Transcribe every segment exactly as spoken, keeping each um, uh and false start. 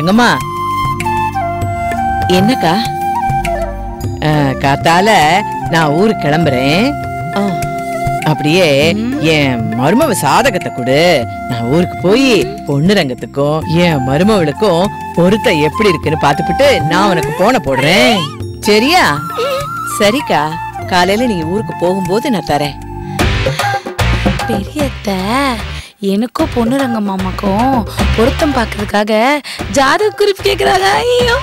தங்கம்மா. என்னக்கா? காத்தால நான் ஊருக்கு கிளம்புறேன். அப்படியே என் மருமவ சாதகத்தை கொடு. நான் ஊருக்கு போய் பொண்ணு ரங்கத்துக்கும் என் மருமவளுக்கும் பொருத்த எப்படி இருக்குன்னு பாத்துக்கிட்டு நான் உனக்கு போன போடுறேன். சரியா? சரிக்கா, காலையில நீங்க ஊருக்கு போகும்போது நான் தரேன். பெரியத்த எனக்கும் பொண்ணு ரங்க மாமாக்கும் பொருத்தம் பாக்குறதுக்காக ஜாதக குறிப்பு கேக்குறாங்க. ஐயோ,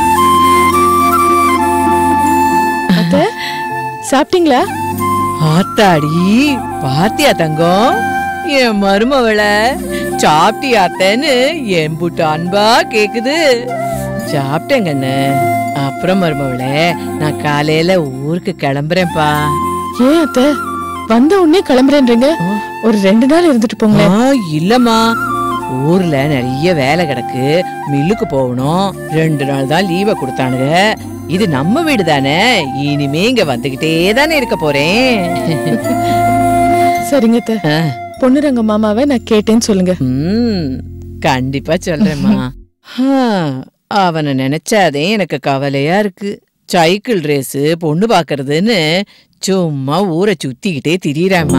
சாப்பிட்டீங்களா? ஆத்தாடி, பாத்தியா தங்கம்? என் மருமவளை சாப்பிட்டியாத்தன்னு என் புட்டு அன்பா கேக்குது. சாப்பிட்டேங்கண்ணு. அப்புறம் மருமவளே, நான் காலையில ஊருக்கு கிளம்புறேன்ப்பா. ஏன் அத்தை வந்த உடனே கிளம்புறேன்றீங்க? ஒரு ரெண்டு நாள் இருந்துட்டு போங்க. இல்லம்மா, ஊர்ல நிறைய வேலை கிடக்கு, மில்லுக்கு போகணும். ரெண்டு நாள் தான் லீவை கொடுத்தானுங்க. இது நம்ம வீடு தானே, இனிமே இங்க வந்துகிட்டே தானே இருக்க போறேன். சரிங்க அத்தை, பொண்ணுரங்க மாமாவை நான் கேட்டேன்னு சொல்லுங்க. ம், கண்டிப்பா சொல்றேம்மா. அவனை நினைச்சாதே எனக்கு கவலையா இருக்கு. சைக்கிள் ரேஸ், பொண்ணு பாக்குறதுன்னு சும்மா ஊரை சுத்திக்கிட்டே திரியறாமா.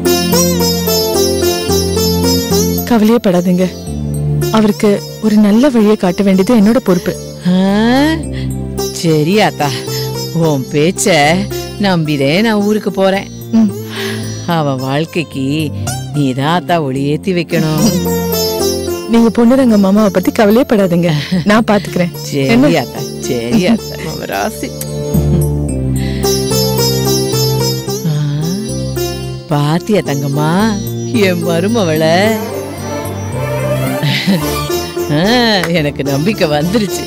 கவலையே படாதீங்க, அவருக்கு ஒரு நல்ல வழியை காட்ட வேண்டியது என்னோட பொறுப்பு. சரியாத்தா, உன் பேச்ச நம்பிதே நான் ஊருக்கு போறேன். அவன் வாழ்க்கைக்கு நீதான் அத்தா ஒளி ஏத்தி வைக்கணும். நீங்க பொண்ணுரங்க மாமாவை பத்தி கவலையே படாதீங்க, நான் பாத்துக்கிறேன். சரியாத்தா, சரியாத்தா. ராசி பாத்தியா தங்கம்மா என் மருமவளை? எனக்கு நம்பிக்கை வந்துருச்சு.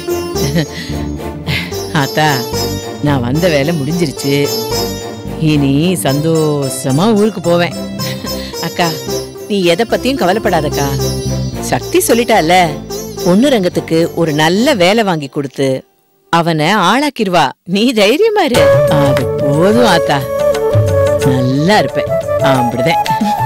ஆத்தா, நான் வந்த வேலை முடிஞ்சிருச்சு. இனி சந்தோஷமா ஊருக்கு போவேன். அக்கா, நீ எதை பத்தியும் கவலைப்படாதக்கா. சக்தி சொல்லிட்டால, பொண்ணு ரங்கத்துக்கு ஒரு நல்ல வேலை வாங்கி கொடுத்து அவனை ஆளாக்கிடுவா. நீ தைரியமா இரு. அது போதும் ஆத்தா, நல்லா இருப்பேன். அப்படிதான்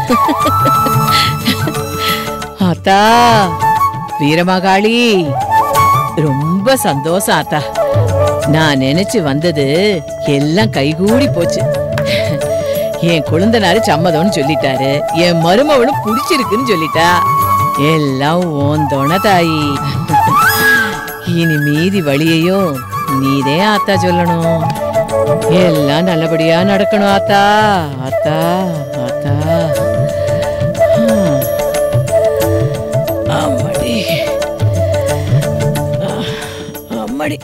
ஆத்தா. வீரமகாளி, ரொம்ப சந்தோஷம் ஆத்தா. நான் நினைச்சு வந்தது எல்லாம் கைகூடி போச்சு. என் குழந்தனாரு சம்மதம்னு சொல்லிட்டாரு, என் மருமவனும் பிடிச்சிருக்குன்னு சொல்லிட்டா. எல்லாம் ஓந்தோன தாயி. இனி மீதி வழியையும் நீதே ஆத்தா சொல்லணும். எல்லாம் நல்லபடியா நடக்கணும் ஆத்தா. ஆத்தா, ஆத்தா. அம்மாடி, அம்மாடி.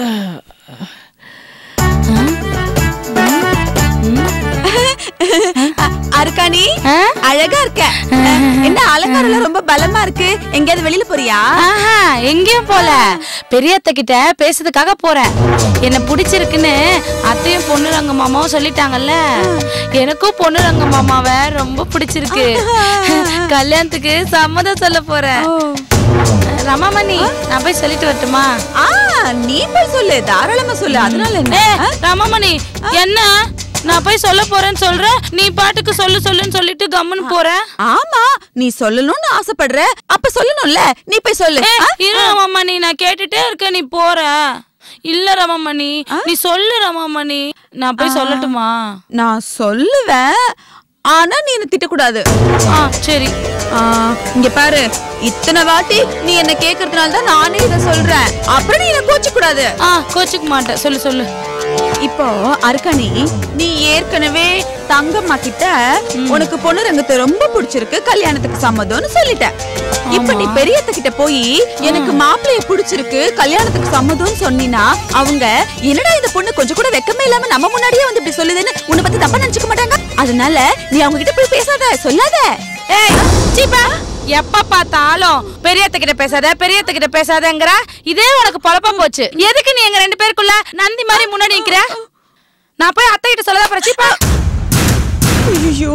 அர்க்காணி, அழகா இருக்க. என்ன அலங்காரம் ரொம்ப பலமா இருக்கு? எங்கயாவது வெளியில போறியா? எங்கேயும் போல, பெரியத்த கிட்ட பேசுறதுக்காக போறேன். என்ன பிடிச்சிருக்குன்னு அத்தையும் பொண்ணுரங்க மாமாவும் சொல்லிட்டாங்கல்ல. எனக்கும் பொண்ணுரங்க மாமாவை ரொம்ப பிடிச்சிருக்கு. கல்யாணத்துக்கு சம்மதம் சொல்ல போறேன். ரமாமணி, நான் போய் சொல்லிட்டு வரட்டுமா? நீ போய் சொல்லு, தாராளமா சொல்லு. அதனால என்ன? ரமாமணி, என்ன நான் போய் சொல்ல போறேன்னு சொல்ற, நீ பாட்டுக்கு சொல்லு சொல்லுன்னு சொல்லிட்டு கம்முன்னு போற. ஆமா, நீ சொல்லணும்னு ஆசைப்படுற, அப்ப சொல்லணும்ல. நீ போய் சொல்லு. இரு ரமாமணி, நான் கேட்டுட்டே இருக்க, நீ போற. இல்ல ரமாமணி, நீ சொல்லு ரமாமணி. நான் போய் சொல்லட்டுமா? நான் சொல்லுவேன், ஆனா நீ என்ன திட்டக்கூடாது. சரி. இங்க பாரு, இத்தனை வாட்டி நீ என்ன கேக்குறதுனால தான் நானே இத சொல்றேன். அப்புறம் நீ என்ன கோச்சிக்க கூடாது. கோச்சிக்க மாட்டேன், சொல்லு சொல்லு. இப்போ அர்க்காணி, நீ ஏற்கனவே தங்கம்மா கிட்ட உனக்கு பொண்ணு ரங்கத்தை ரொம்ப பிடிச்சிருக்கு, கல்யாணத்துக்கு சம்மதம்னு சொல்லிட்ட. இப்ப நீ பெரியத்த கிட்ட போய் எனக்கு மாப்பிள்ளைய பிடிச்சிருக்கு, கல்யாணத்துக்கு சம்மதம்னு சொன்னீனா அவங்க என்னடா இந்த பொண்ணு கொஞ்சம் கூட வெக்கமே இல்லாம நம்ம முன்னாடியே வந்து இப்படி சொல்லுதுன்னு உன்னை பத்தி தப்பா நினைச்சுக்க மாட்டாங்க. அதனால நீ அவங்க கிட்ட போய் பேசாத, சொல்லாத. ஏய் சீப்பா, எப்ப பார்த்தாலும் பெரியத்த கிட்ட பேசாத பெரியத்த கிட்ட பேசாதங்கற, இதே உனக்கு பொழப்பம் போச்சு. எதுக்கு நீ எங்க ரெண்டு பேருக்குள்ள நந்தி மாதிரி முன்னாடி நிக்கிற? நான் போய் அத்தை கிட்ட சொல்லதா போறேன். சீப்பா. ஐயோ,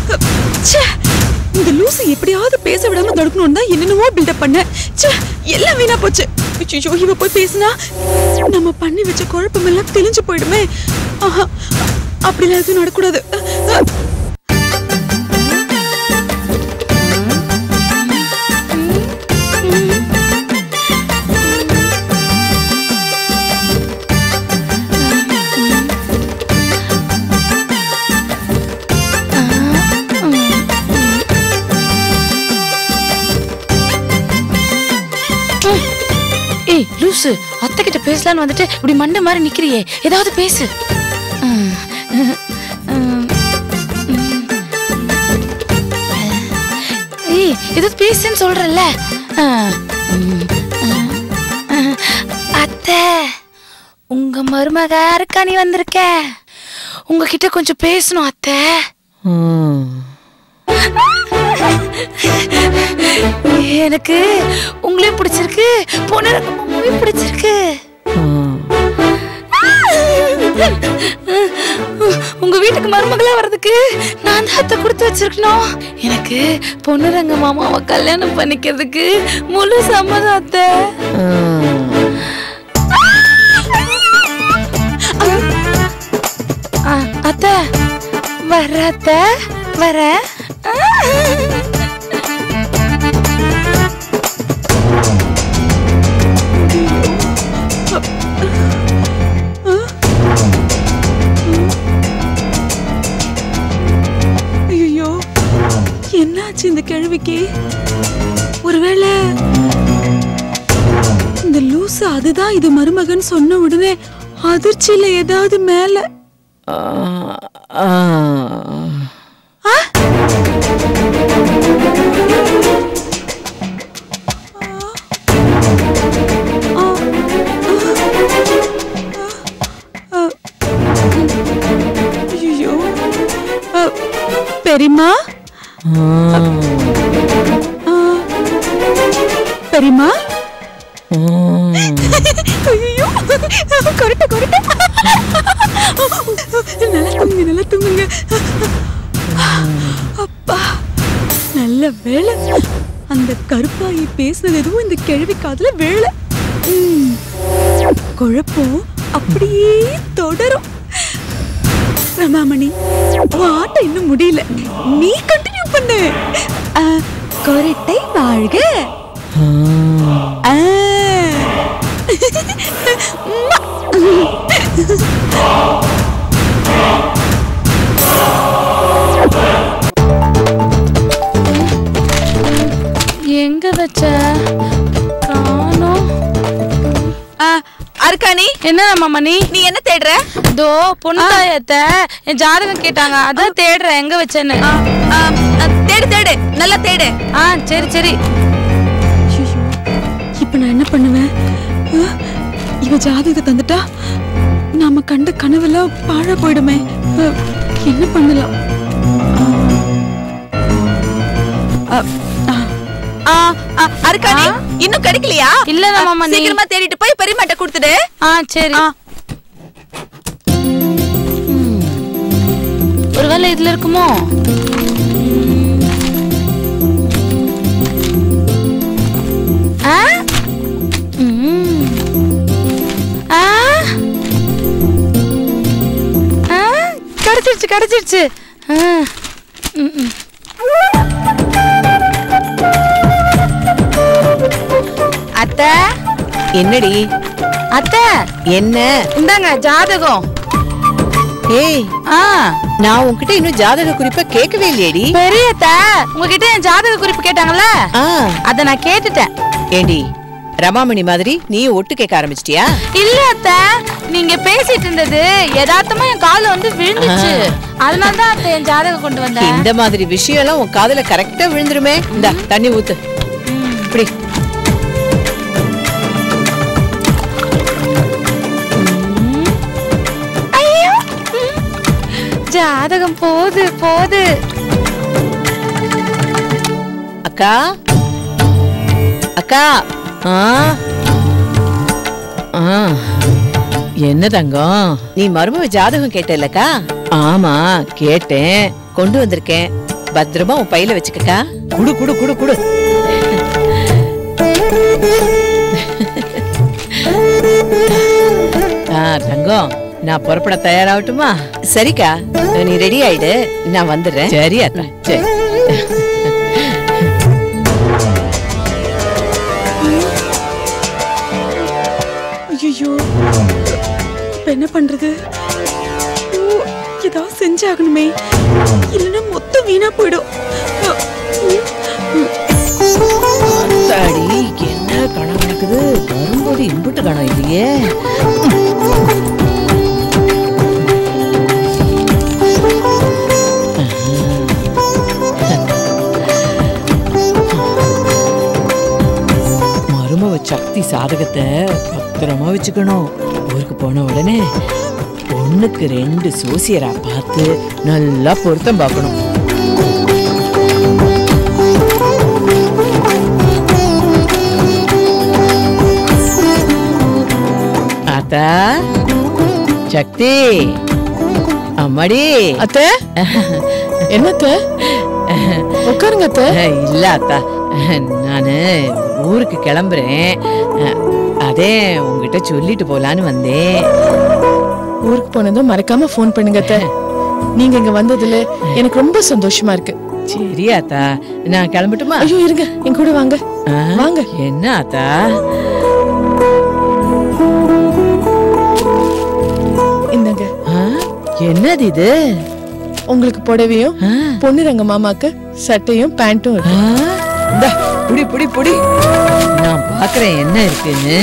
இந்த லூசு எப்படியாவது பேச விடாம தடுக்கணும்னு தான் என்னென்னவோ பில்டப் பண்ண. எல்லாம் வீணா போச்சு. ஐயோ, இவ போய் பேசினா நம்ம பண்ணி வச்ச குழப்பம் எல்லாம் தெளிஞ்சு போயிடுமே. அப்படிலாம் எதுவும் நடக்கூடாது. லூசு, அத்தை கிட்ட பேசலான்னு வந்துட்டு இப்படி மண்டை மாதிரி நிக்கிறியே, ஏதாவது பேசு. ஏய், ஏதாவது பேசுன்னு சொல்றல்ல. அத்தை, உங்க மருமக அருக்காணி வந்திருக்க, உங்ககிட்ட கொஞ்சம் பேசணும் அத்தை. எனக்கு உங்களையும் பிடிச்சிருக்கு, பொண்ணுரங்கமாவையும் பிடிச்சிருக்கு. உங்க வீட்டுக்கு மருமகளா வர்றதுக்கு நான் தான் அத்தை கொடுத்து வச்சிருக்கணும். எனக்கு பொண்ணுரங்க மாமாவை கல்யாணம் பண்ணிக்கிறதுக்கு முழு சம்மதம் அத்தை. அத்தை வர, அத்தை வர. ஐயோ, என்னாச்சு இந்த கேள்விக்கு? ஒருவேளை இந்த லூசு அதுதான் இது மருமகன் சொன்ன உடனே அதிர்ச்சியில ஏதாவது மேல ஐயோ, பெரியம்மா பெரியம்மா, ஐயோ கொரட்ட கொரட்ட, நல்லா தூங்குங்க நல்லா தூங்குங்க. அப்பா நல்ல வேலை, அந்த கருப்பாயி பேசுனது எதுவும் இந்த கேள்வி காதுல வேலை. குழப்பம் அப்படியே தொடரும். ரமாமணி, ஆட்டம் இன்னும் முடியல, நீ கண்டினியூ பண்ணு. கொரட்டை வாழ்க. எங்க வச்ச காணோம். அருக்காணி, என்ன மாமா நீ நீ என்ன தேடுற? தோ பொண்ணு தாயத்தை என் ஜாதகம் கேட்டாங்க, அதான் தேடுறேன் எங்க வச்சேன்னு. தேடு தேடு, நல்லா தேடு. ஆ சரி சரி. இப்ப நான் என்ன பண்ணுவேன்? இவ ஜாதகத்தை தந்துட்டா நாம கண்ட கனவெல்லாம் பாழா போயிடுமே. என்ன பண்ணலாம்? அருக்காணி, இன்னும் கிடைக்கலையா? இல்ல மாமா, சீக்கிரமா தேடிட்டு போய் பெரியமாட்ட கொடுத்துடு. ஆ சரி. ஒருவேளை இதுல இருக்குமோ? கிடைச்சிருச்சு கிடைச்சிருச்சு. அத்தை. என்னடி? அத்தை என்ன? இந்தாங்க ஜாதகம். ஏய், ஆ நான் உன்கிட்ட இன்னும் ஜாதக குறிப்பை கேட்கவே இல்லையேடி. பெரியத்த உங்ககிட்ட என் ஜாதக குறிப்பு கேட்டாங்கல்ல, அத நான் கேட்டுட்டேன். ஏண்டி, ரமாமணி மாதிரி நீ ஒட்டு கேட்க ஆரம்பிச்சிட்டியா? இல்ல அத்தை, நீங்க பேசிட்டு இருந்தது யதார்த்தமா என் கால வந்து விழுந்துச்சு, அதனால தான் அத்தை என் ஜாதகம் கொண்டு வந்தேன். இந்த மாதிரி விஷயம் எல்லாம் உன் காதுல கரெக்டா விழுந்துருமே. இந்த தண்ணி ஊத்து. இப்படி ஜாதகம் போது போது. அக்கா அக்கா. ஆ என்ன தங்கம், நீ மருமவ ஜாதகம் கேட்டல்லக்கா? ஆமா கேட்டேன், கொண்டு வந்திருக்கேன். பத்திரமா உன் பையில வச்சுக்கக்கா. குடு குடு குடு குடு. தங்கம், நான் புறப்பட தயாராகட்டுமா? சரிக்கா, நீ ரெடி ஆயிடு, நான் வந்துடுறேன். சரி அக்கா, சரி. ஐயோ, இப்ப என்ன பண்றது? ஏதாவது செஞ்சாகணுமே, இல்லைன்னா மொத்தம் வீணா போயிடும். என்ன கனவு இருக்குது, வரும்போது இம்புட்டு காணோம் இல்லையே. மருமவ சக்தி சாதகத்தை பத்திரமா வச்சுக்கணும். ஊருக்கு போன உடனே பொண்ணுக்கு ரெண்டு சோசியரா பார்த்து நல்லா பொருத்தம் பார்க்கணும். அத்தா சக்தி, அம்மாடி. அத்தை, என்ன அத்தை? உட்காருங்க அத்தை. இல்ல அத்தா, நானு ஊருக்கு கிளம்புறேன். அதே உங்ககிட்ட சொல்லிட்டு போலான்னு வந்தேன். ஊருக்கு போனதும் மறக்காம போன் பண்ணுங்க அத்தை. நீங்க இங்க வந்ததுல எனக்கு ரொம்ப சந்தோஷமா இருக்கு. சரி அத்தா, நான் கிளம்பட்டுமா? ஐயோ இருங்க, என் கூட வாங்க. வாங்க. என்ன அத்தா? இந்தங்க. என்னது இது? உங்களுக்கு புடவையும் பொன்னுரங்க மாமாக்கு சட்டையும் பேண்ட்டும் இருக்கு. இந்தா, புடி புடி புடி. நான் பாக்குறேன் என்ன இருக்குன்னு.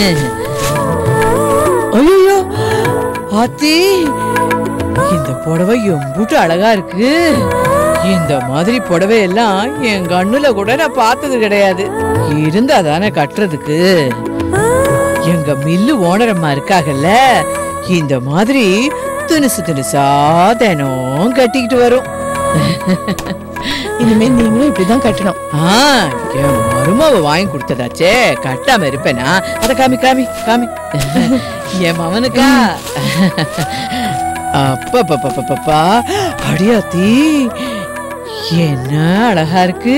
ஐயோ ஆத்தி, இந்த புடவை எம்பூட்டு அழகா இருக்கு. இந்த மாதிரி புடவை எல்லாம் என் கண்ணுல கூட நான் பார்த்தது கிடையாது. இருந்தா தானே கட்டுறதுக்கு. எங்க மில்லு ஓனரம்மா இருக்காகல்ல, இந்த மாதிரி தினுசு தினுசா தினம் கட்டிக்கிட்டு வரும். இனிமே நீங்களும் இப்படிதான் கட்டணும். என் மருமாவை வாங்கி கொடுத்ததாச்சே, கட்டாம இருப்பேனா? அத காமி காமி காமி. என் மவனுக்கா? அப்பப்பப்பப்பா, அடியாத்தி என்ன அழகா இருக்கு.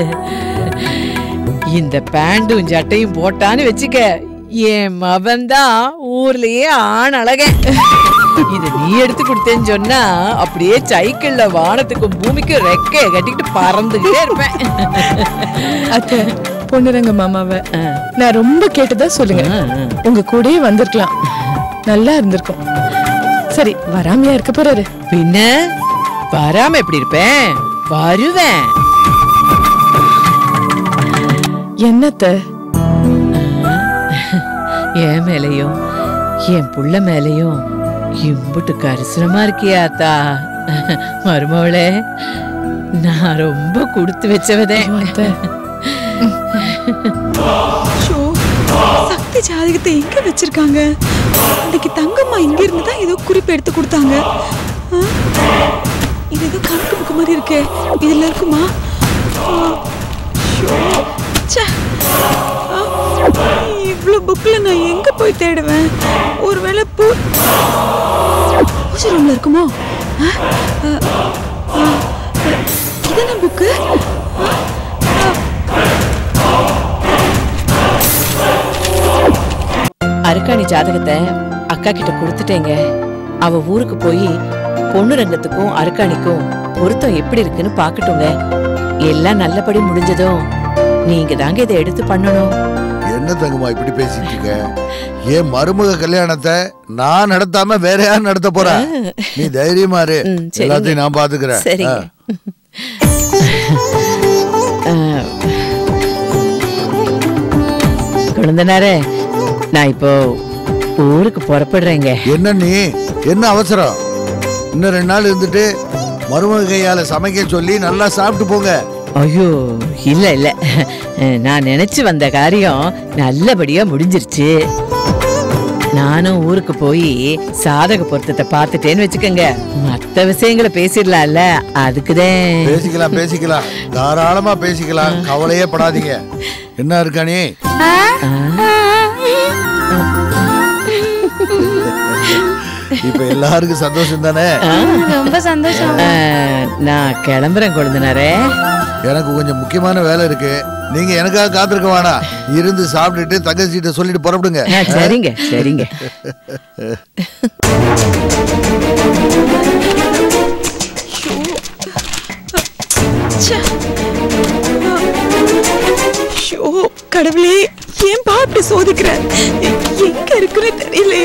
இந்த பேண்டும் சட்டையும் போட்டான்னு வச்சுக்க, என் மவன் தான் ஊர்லயே ஆண் அழக. இது நீ எடுத்து கொடுத்தேன்னு சொன்னா அப்படியே சைக்கிள்ல வானத்துக்கும் பூமிக்கும் ரெக்கைய கட்டிக்கிட்டு பறந்துகிட்டே இருப்பேன். அத்தை, பொன்னுரங்க மாமாவை நான் ரொம்ப கேட்டதா சொல்லுங்க. உங்க கூடயே வந்திருக்கலாம், நல்லா இருந்திருக்கும். சரி, வராமையா இருக்க போறாரு? பின்ன வராம எப்படி இருப்பேன்? வருவேன். என்னத்த? என் மேலையும் என் புள்ள மேலையும் இம்புட்டு கரிசனமா இருக்கியாத்தா. மருமவளே, நான் ரொம்ப கொடுத்து வச்சவதே. சக்தி ஜாதகத்தை எங்க வச்சிருக்காங்க? இன்னைக்கு தங்கம்மா இங்க இருந்து தான் ஏதோ குறிப்பு எடுத்து கொடுத்தாங்க. இது ஏதோ கணக்கு புக்கு மாதிரி இருக்கே, இதுல இருக்குமா? இவ்வளவு புக்ல நான் எங்க போய் தேடுவேன்? ஒருவேளை பூஜை ரூம்ல இருக்குமோ? இதான புக்கு? அருக்காணி ஜாதகத்தை அக்கா கிட்ட கொடுத்துட்டேங்க. அவ ஊருக்கு போய் பொண்ணு ரங்கத்துக்கும் அருக்காணிக்கும் பொருத்தம் எப்படி இருக்குன்னு பாக்கட்டுங்க. எல்லாம் நல்லபடி முடிஞ்சதும் நீங்க தாங்க இதை எடுத்து பண்ணணும். என்ன தங்கம்மா இப்படி பேசிட்டு இருக்க? ஏன் மருமக கல்யாணத்தை நான் நடத்தாம வேற யார் நடத்த போறா? நீ தைரியமா இரு, எல்லாத்தையும் நான் பாத்துக்கிறேன். சரிங்க. குழந்தனாரே, நான் இப்போ ஊருக்கு புறப்படுறேங்க. என்ன நீ என்ன அவசரம்? இன்னும் ரெண்டு நாள் இருந்துட்டு மருமக கையால சமைக்க சொல்லி நல்லா சாப்பிட்டு போங்க. ஐயோ இல்ல இல்ல, நான் நினைச்சு வந்த காரியம் நல்லபடியா முடிஞ்சிருச்சு. நானும் ஊருக்கு போய் சாதக பொருத்தத்தை பார்த்துட்டேன்னு வச்சுக்கோங்க, மத்த விஷயங்களை பேசிடலாம்ல. அதுக்குதான். பேசிக்கலாம் பேசிக்கலாம், தாராளமா பேசிக்கலாம், கவலையே படாதீங்க. என்ன இருக்கானே? இப்ப எல்லாருக்கும் சந்தோஷம் தானே? ரொம்ப சந்தோஷம். நான் கிளம்புறேன் கொழுந்தனாரே. எனக்கு கொஞ்சம் முக்கியமான வேலை இருக்கு, நீங்க எனக்காக காத்திருக்க வேணாம். இருந்து சாப்பிட்டுட்டு தங்கச்சிட்ட சொல்லிட்டு புறப்படுங்க. சரிங்க சரிங்க. கடவுளே, ஏன் பாப்பி சோதிக்கிற? எங்க இருக்குன்னு தெரியலையே.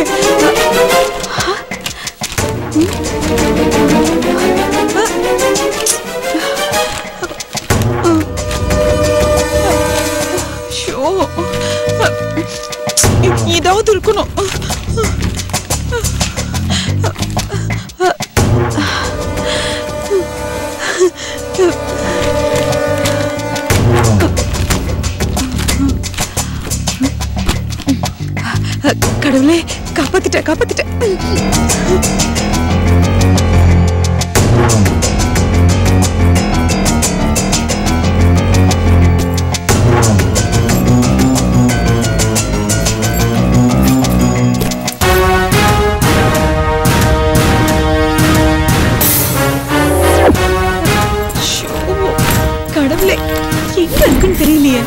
ஷோ காப்பாத்திட்டேன். கடவுளே, எங்க இருக்குன்னு தெரியலையே.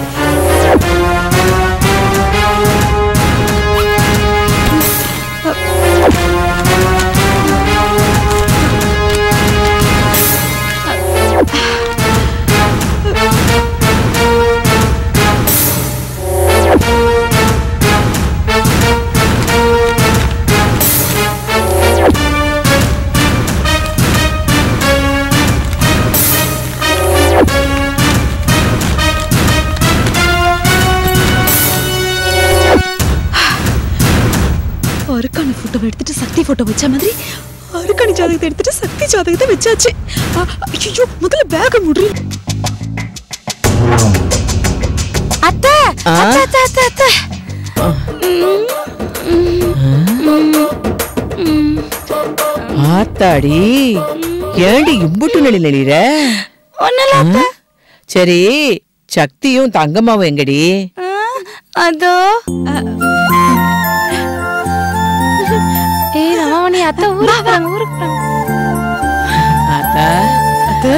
அருக்காணி போட்டோ எடுத்துட்டு சக்தி போட்டோ வச்ச மாதிரி அருக்காணி ஜாதகத்தை எடுத்துட்டு சக்தி ஜாதகத்தை வச்சாச்சு. ஐயோ, முதல்ல பேக முடி. அத்தை அத்தை அத்தை அத்தை ஆத்தாடி, ஏண்டி இம்புட்டு நெளி நெளிற? ஒண்ணல. சரி, சக்தியும் தங்கம்மாவும் எங்கடி? அதோ. ஏய் ரமாமணி, அத்தை ஊருக்கு போறாங்க, ஊருக்கு போறாங்க. ஆத்தா, அத்தை,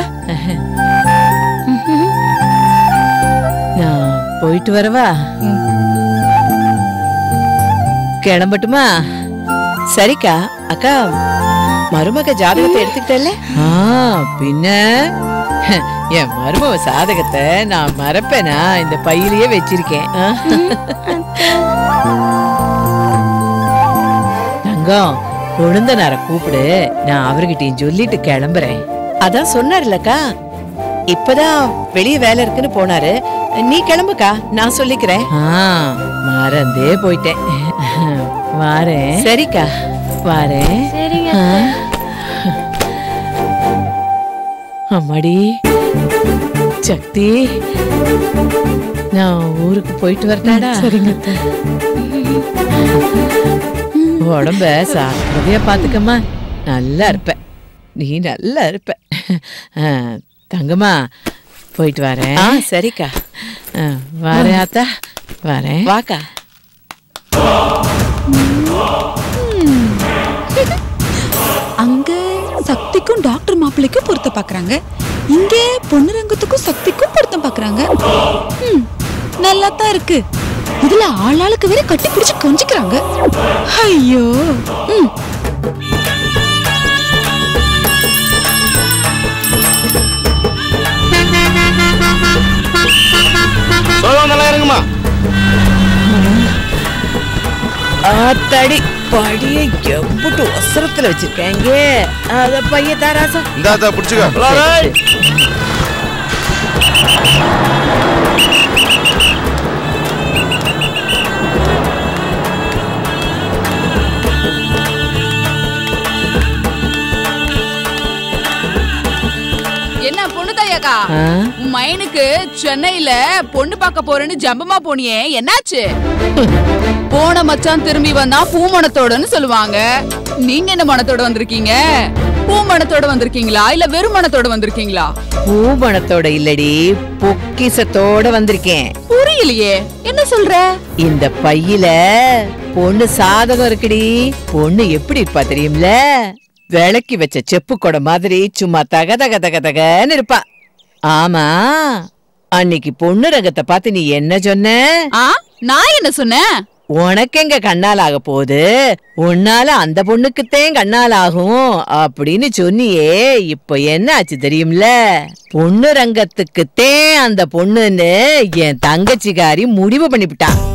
நான் போயிட்டு வரவா? கிளம்பட்டுமா? சரிக்கா. அக்கா, மருமக ஜாதகத்தை எடுத்துக்கிட்டல? பின்ன என் மருமக சாதகத்தை நான் மறப்பேனா? இந்த பையிலேயே வச்சிருக்கேன். தங்கம், கொழுந்தனார கூப்பிடு, நான் அவர்கிட்டயும் சொல்லிட்டு கிளம்புறேன். அதான் சொன்னார்லக்கா, இப்பதான் வெளிய வேலை இருக்குன்னு போனாரு. நீ கிளம்புக்கா, நான் சொல்லிக்கிறேன். மறந்தே போயிட்டேன். வாரேன். சரிக்கா, வாரேன். சரிங்க. அம்மாடி சக்தி, நான் ஊருக்கு போயிட்டு வரட்டாடா? சரிங்க. உடம்ப சாப்பிட்றதையா பாத்துக்கம்மா, நல்லா இருப்ப நீ, நல்லா இருப்ப. தங்கம்மா, போயிட்டு வரேன். சரிக்கா, வரேன் ஆத்தா, வரேன். வாக்கா. அங்க சக்திக்கும் டாக்டர் மாப்பிள்ளைக்கும் பொருத்த பாக்குறாங்க, இங்க பொன்னுரங்கத்துக்கும் சக்திக்கும் பொருத்தம் பாக்குறாங்க. நல்லா தான் இருக்கு. இதுல ஆளாளுக்கு வேற கட்டி பிடிச்சு கொஞ்சிக்கிறாங்க. ஐயோ. நல்லா இருங்கம்மா. ஆத்தாடி, படிய எம்புட்டு ஒசரத்துல வச்சிருக்காங்க. அத பைய தாராசா இந்தாதா புடிச்சுக்க. என்ன பொண்ணு தாயாக்கா, உன் மைனுக்கு சென்னையில பொண்ணு பார்க்க போறேன்னு ஜம்பமா போனியே, என்னாச்சு? போன மச்சான் திரும்பி வந்தா பூமணத்தோடன்னு சொல்லுவாங்க. நீங்க என்ன மனத்தோட வந்திருக்கீங்க? பூமணத்தோட வந்திருக்கீங்களா இல்ல வெறும் மனத்தோட வந்திருக்கீங்களா? பூமணத்தோட இல்லடி, பொக்கிசத்தோட வந்திருக்கேன். புரியலையே, என்ன சொல்ற? இந்த பையில பொண்ணு சாதகம் இருக்குடி. பொண்ணு எப்படி இருப்பா தெரியும்ல? விளக்கி வச்ச செப்பு கொடை மாதிரி சும்மா தக தக தக தகன்னு இருப்பா. ஆமா, அன்னைக்கு பொண்ணு ரகத்தை பார்த்து நீ என்ன சொன்ன? நான் என்ன சொன்னேன்? உனக்கு எங்க கண்ணால் ஆக போகுது, உன்னால அந்த பொண்ணுக்குத்தேன் கண்ணால் ஆகும் அப்படின்னு சொன்னியே. இப்ப என்ன ஆச்சு தெரியும்ல? பொண்ணு ரங்கத்துக்குத்தேன் அந்த பொண்ணுன்னு என் தங்கச்சிக்காரி முடிவு பண்ணிவிட்டான்.